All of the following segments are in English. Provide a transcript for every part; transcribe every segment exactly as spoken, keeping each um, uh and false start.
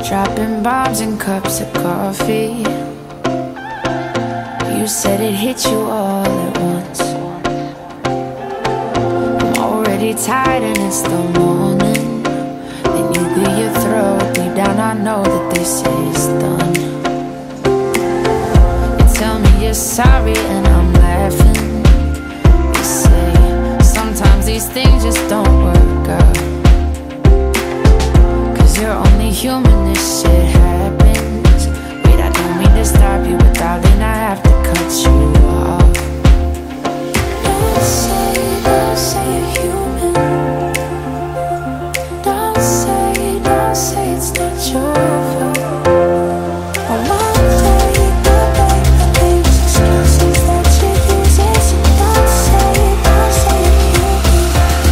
dropping bombs in cups of coffee. You said it hit you all at once. I'm already tired and it's the morning. Then you clear your throat, deep down I know that this is done. You tell me you're sorry and I'm laughing. You say sometimes these things just don't work out. You're only human, this shit happens. Wait, I don't mean to stop you, but darling, I have to cut you off. Don't say, don't say you're human. Don't say, don't say it's not your fault. I won't take the blame for these excuses that you use. So don't say, don't say you're human.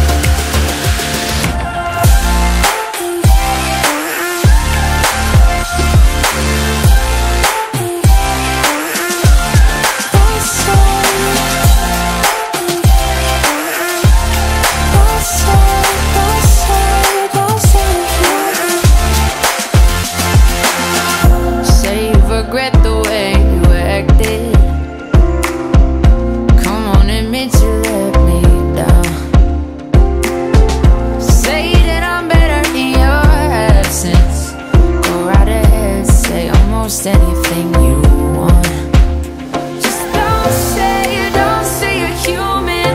Regret the way you acted. Come on, admit you let me down. Say that I'm better in your absence. Go right ahead, say almost anything you want. Just don't say, don't say you're human.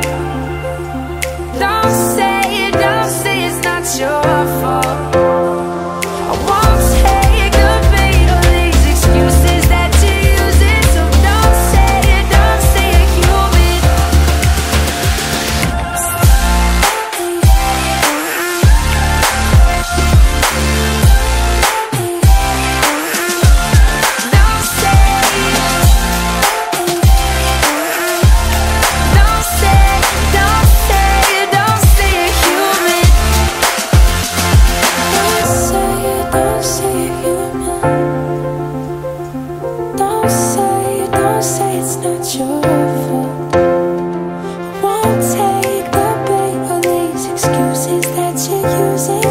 Don't say, don't say it's not your fault. I won't take the bait or these excuses that you're using. So don't say it, don't say you're human. Don't say Don't say, don't say, don't say you're human. Don't say it, don't say you're human. Don't say, don't say it's not your fault. I won't take the bait or these excuses that you're using.